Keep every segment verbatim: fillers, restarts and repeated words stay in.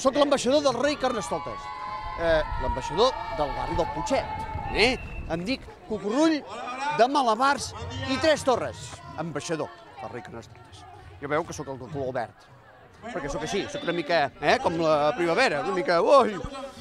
Soc l'ambaixador del rei Carnestoltes, l'ambaixador del barri del Putxet. Em dic Cucurull de Malabars i Tres Torres, ambaixador del rei Carnestoltes. Ja veu que sóc el de color verd, perquè sóc així, sóc una mica com la primavera, una mica... Ui!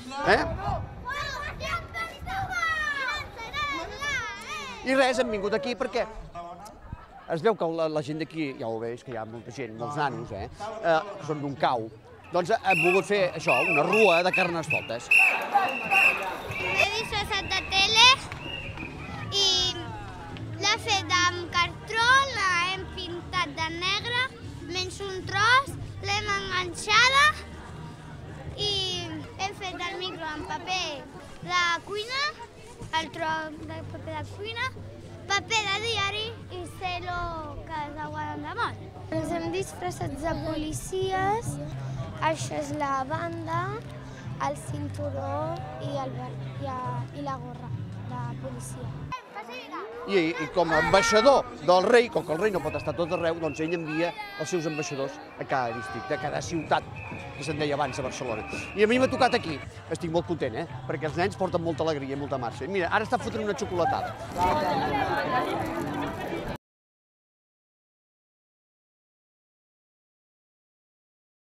I res, hem vingut aquí perquè es veu que la gent d'aquí, ja ho veus, que hi ha molta gent, molts nanos, eh, que són d'un cau. Doncs hem volgut fer això, una rua de Carnestoltes. M'he disfressat de tele i l'he fet amb cartró, l'hem pintat de negre, menys un tros, l'hem enganxada i hem fet el micro amb paper de cuina, el tros de paper de cuina, paper de diari i celo que es aguarden de molt. Ens hem disfressat de policies, això és la banda, el cinturó i, el, i, a, i la gorra de policia. I, I com a ambaixador del rei, com que el rei no pot estar tot arreu, doncs ell envia els seus ambaixadors a cada districte, a cada ciutat, que se'n deia abans a Barcelona. I a mi m'ha tocat aquí. Estic molt content, eh? Perquè els nens porten molta alegria i molta marxa. I mira, ara està fotent una xocolatada.